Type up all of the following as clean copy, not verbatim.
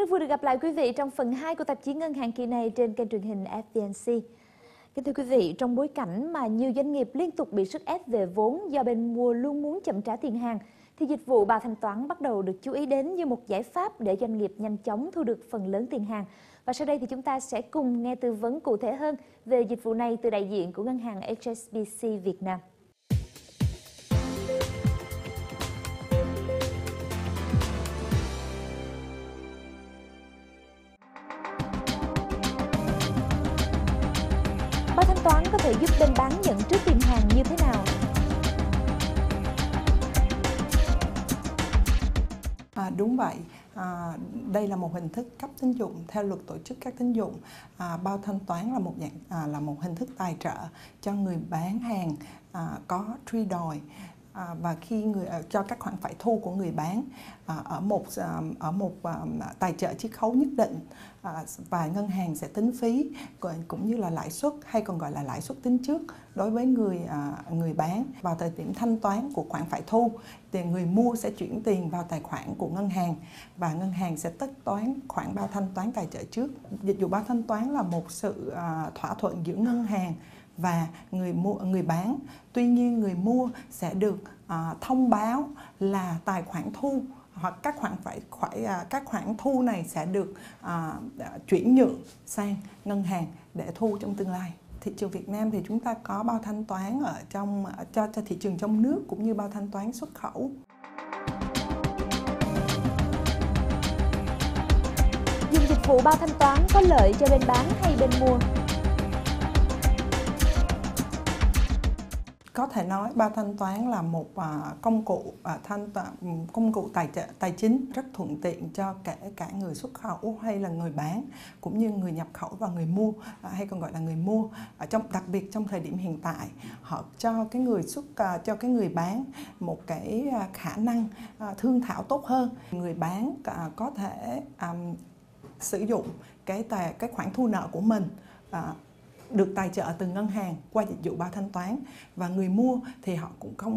Rất vui được gặp lại quý vị trong phần 2 của tạp chí Ngân hàng kỳ này trên kênh truyền hình FVNC. Kính thưa quý vị, trong bối cảnh mà nhiều doanh nghiệp liên tục bị sức ép về vốn do bên mua luôn muốn chậm trả tiền hàng, thì dịch vụ bao thanh toán bắt đầu được chú ý đến như một giải pháp để doanh nghiệp nhanh chóng thu được phần lớn tiền hàng. Và sau đây thì chúng ta sẽ cùng nghe tư vấn cụ thể hơn về dịch vụ này từ đại diện của ngân hàng HSBC Việt Nam. Bao thanh toán có thể giúp bên bán nhận trước tiền hàng như thế nào? Đúng vậy, đây là một hình thức cấp tín dụng theo luật tổ chức các tín dụng. Bao thanh toán là một hình thức tài trợ cho người bán hàng có truy đòi và cho các khoản phải thu của người bán ở một tài trợ chiết khấu nhất định, và ngân hàng sẽ tính phí cũng như là lãi suất, hay còn gọi là lãi suất tính trước đối với người bán. Vào thời điểm thanh toán của khoản phải thu thì người mua sẽ chuyển tiền vào tài khoản của ngân hàng và ngân hàng sẽ tất toán khoản bao thanh toán tài trợ trước. Dịch vụ bao thanh toán là một sự thỏa thuận giữa ngân hàng và người bán. Tuy nhiên người mua sẽ được thông báo là tài khoản thu hoặc các khoản thu này sẽ được chuyển nhượng sang ngân hàng để thu trong tương lai. Thị trường Việt Nam thì chúng ta có bao thanh toán cho thị trường trong nước cũng như bao thanh toán xuất khẩu. Dùng dịch vụ bao thanh toán có lợi cho bên bán hay bên mua? Có thể nói bao thanh toán là một công cụ tài chính rất thuận tiện cho kể cả người xuất khẩu hay là người bán, cũng như người nhập khẩu và người mua, hay còn gọi là người mua. Đặc biệt trong thời điểm hiện tại, họ cho cái người bán một cái khả năng thương thảo tốt hơn. Người bán có thể sử dụng cái khoản thu nợ của mình được tài trợ từ ngân hàng qua dịch vụ bao thanh toán, và người mua thì họ cũng không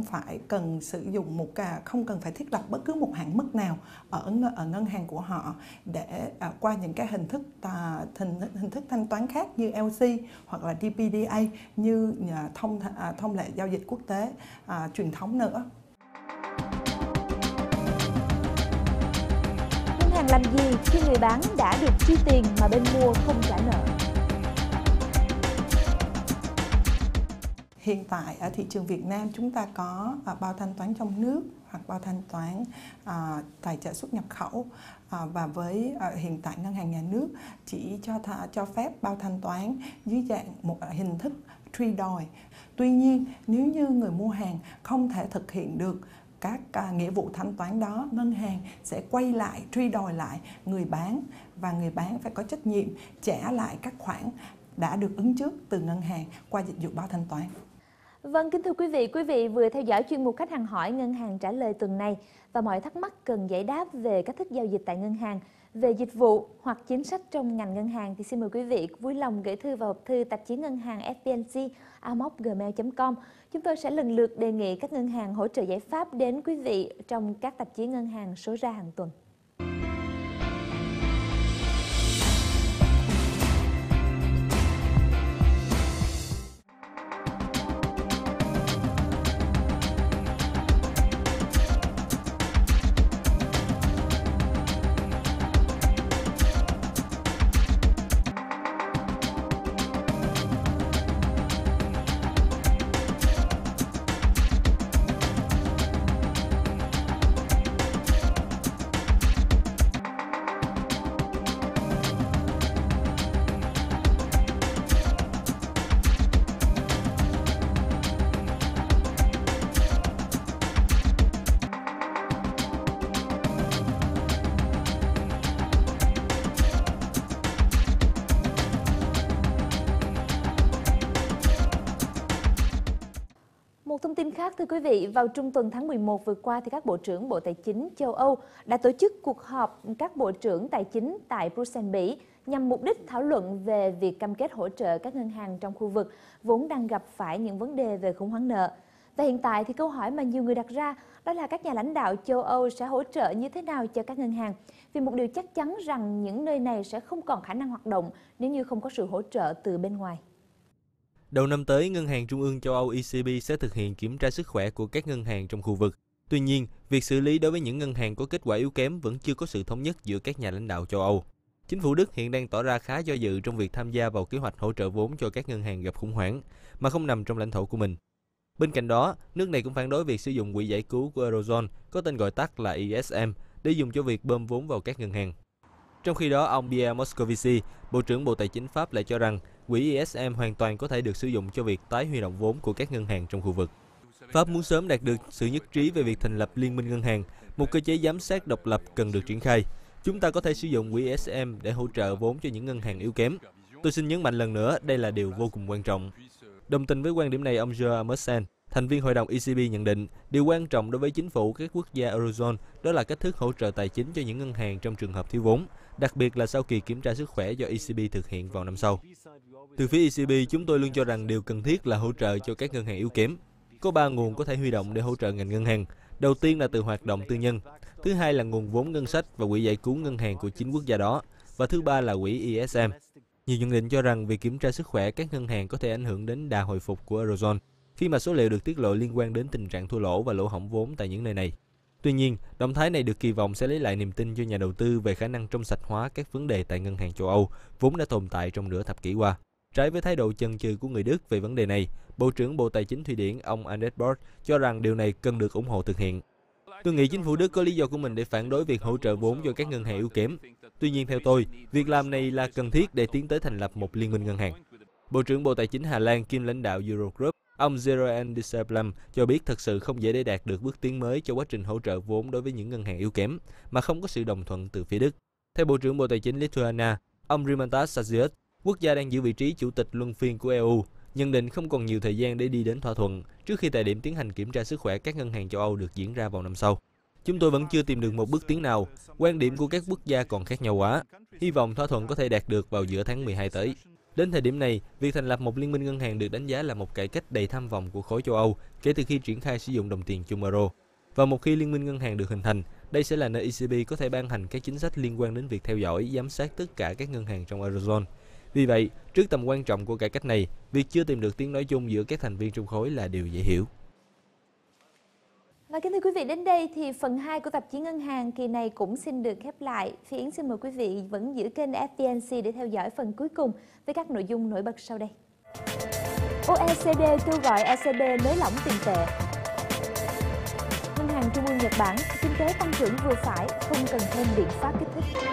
cần phải thiết lập bất cứ một hạn mức nào ở ngân hàng của họ để qua những cái hình thức thanh toán khác như LC hoặc là DPDA như thông lệ giao dịch quốc tế truyền thống nữa. Ngân hàng làm gì khi người bán đã được chi tiền mà bên mua không trả nợ? Hiện tại ở thị trường Việt Nam chúng ta có bao thanh toán trong nước hoặc bao thanh toán tài trợ xuất nhập khẩu, và hiện tại ngân hàng nhà nước chỉ cho phép bao thanh toán dưới dạng một hình thức truy đòi. Tuy nhiên nếu như người mua hàng không thể thực hiện được các nghĩa vụ thanh toán đó, ngân hàng sẽ quay lại truy đòi lại người bán, và người bán phải có trách nhiệm trả lại các khoản đã được ứng trước từ ngân hàng qua dịch vụ bao thanh toán. Vâng, kính thưa quý vị vừa theo dõi chuyên mục Khách hàng hỏi Ngân hàng trả lời tuần này, và mọi thắc mắc cần giải đáp về cách thức giao dịch tại ngân hàng, về dịch vụ hoặc chính sách trong ngành ngân hàng thì xin mời quý vị vui lòng gửi thư vào hộp thư tạp chí ngân hàng fvnc@gmail.com. Chúng tôi sẽ lần lượt đề nghị các ngân hàng hỗ trợ giải pháp đến quý vị trong các tạp chí ngân hàng số ra hàng tuần. Một thông tin khác thưa quý vị, vào trung tuần tháng 11 vừa qua thì các bộ trưởng Bộ Tài chính châu Âu đã tổ chức cuộc họp các bộ trưởng tài chính tại Bruxelles, Bỉ nhằm mục đích thảo luận về việc cam kết hỗ trợ các ngân hàng trong khu vực vốn đang gặp phải những vấn đề về khủng hoảng nợ. Và hiện tại thì câu hỏi mà nhiều người đặt ra đó là các nhà lãnh đạo châu Âu sẽ hỗ trợ như thế nào cho các ngân hàng? Vì một điều chắc chắn rằng những nơi này sẽ không còn khả năng hoạt động nếu như không có sự hỗ trợ từ bên ngoài. Đầu năm tới, Ngân hàng Trung ương châu Âu ECB sẽ thực hiện kiểm tra sức khỏe của các ngân hàng trong khu vực. Tuy nhiên, việc xử lý đối với những ngân hàng có kết quả yếu kém vẫn chưa có sự thống nhất giữa các nhà lãnh đạo châu Âu. Chính phủ Đức hiện đang tỏ ra khá do dự trong việc tham gia vào kế hoạch hỗ trợ vốn cho các ngân hàng gặp khủng hoảng mà không nằm trong lãnh thổ của mình. Bên cạnh đó, nước này cũng phản đối việc sử dụng quỹ giải cứu của Eurozone, có tên gọi tắt là ESM, để dùng cho việc bơm vốn vào các ngân hàng. Trong khi đó, ông Pierre Moscovici, Bộ trưởng Bộ Tài chính Pháp lại cho rằng quỹ ESM hoàn toàn có thể được sử dụng cho việc tái huy động vốn của các ngân hàng trong khu vực. Pháp muốn sớm đạt được sự nhất trí về việc thành lập liên minh ngân hàng, một cơ chế giám sát độc lập cần được triển khai. Chúng ta có thể sử dụng quỹ ESM để hỗ trợ vốn cho những ngân hàng yếu kém. Tôi xin nhấn mạnh lần nữa, đây là điều vô cùng quan trọng. Đồng tình với quan điểm này, ông Joe Emerson, thành viên hội đồng ECB nhận định, điều quan trọng đối với chính phủ các quốc gia Eurozone đó là cách thức hỗ trợ tài chính cho những ngân hàng trong trường hợp thiếu vốn, đặc biệt là sau kỳ kiểm tra sức khỏe do ECB thực hiện vào năm sau. Từ phía ECB, chúng tôi luôn cho rằng điều cần thiết là hỗ trợ cho các ngân hàng yếu kém. Có 3 nguồn có thể huy động để hỗ trợ ngành ngân hàng. Đầu tiên là từ hoạt động tư nhân, thứ hai là nguồn vốn ngân sách và quỹ giải cứu ngân hàng của chính quốc gia đó, và thứ ba là quỹ ESM. Nhiều nhận định cho rằng việc kiểm tra sức khỏe các ngân hàng có thể ảnh hưởng đến đà hồi phục của Eurozone, khi mà số liệu được tiết lộ liên quan đến tình trạng thua lỗ và lỗ hổng vốn tại những nơi này. Tuy nhiên, động thái này được kỳ vọng sẽ lấy lại niềm tin cho nhà đầu tư về khả năng trong sạch hóa các vấn đề tại ngân hàng châu Âu, vốn đã tồn tại trong nửa thập kỷ qua. Trái với thái độ chần chừ của người Đức về vấn đề này, Bộ trưởng Bộ Tài chính Thụy Điển ông Anders Borg cho rằng điều này cần được ủng hộ thực hiện. Tôi nghĩ chính phủ Đức có lý do của mình để phản đối việc hỗ trợ vốn cho các ngân hàng yếu kém. Tuy nhiên theo tôi, việc làm này là cần thiết để tiến tới thành lập một liên minh ngân hàng. Bộ trưởng Bộ Tài chính Hà Lan kiêm lãnh đạo Eurogroup, ông Jeroen Dijsselbloem cho biết thật sự không dễ để đạt được bước tiến mới cho quá trình hỗ trợ vốn đối với những ngân hàng yếu kém mà không có sự đồng thuận từ phía Đức. Theo Bộ trưởng Bộ Tài chính Lithuania, ông Rimantas Sazius, quốc gia đang giữ vị trí chủ tịch luân phiên của EU, nhận định không còn nhiều thời gian để đi đến thỏa thuận trước khi thời điểm tiến hành kiểm tra sức khỏe các ngân hàng châu Âu được diễn ra vào năm sau. Chúng tôi vẫn chưa tìm được một bước tiến nào, quan điểm của các quốc gia còn khác nhau quá. Hy vọng thỏa thuận có thể đạt được vào giữa tháng 12 tới. Đến thời điểm này, việc thành lập một liên minh ngân hàng được đánh giá là một cải cách đầy tham vọng của khối châu Âu kể từ khi triển khai sử dụng đồng tiền chung euro. Và một khi liên minh ngân hàng được hình thành, đây sẽ là nơi ECB có thể ban hành các chính sách liên quan đến việc theo dõi, giám sát tất cả các ngân hàng trong Eurozone. Vì vậy, trước tầm quan trọng của cải cách này, việc chưa tìm được tiếng nói chung giữa các thành viên trong khối là điều dễ hiểu. Và kính thưa quý vị, đến đây thì phần 2 của tạp chí Ngân hàng kỳ này cũng xin được khép lại. Phi Yến xin mời quý vị vẫn giữ kênh FVNC để theo dõi phần cuối cùng với các nội dung nổi bật sau đây. OECD kêu gọi ECB nới lỏng tiền tệ. Ngân hàng Trung ương Nhật Bản, kinh tế tăng trưởng vừa phải, không cần thêm biện pháp kích thích.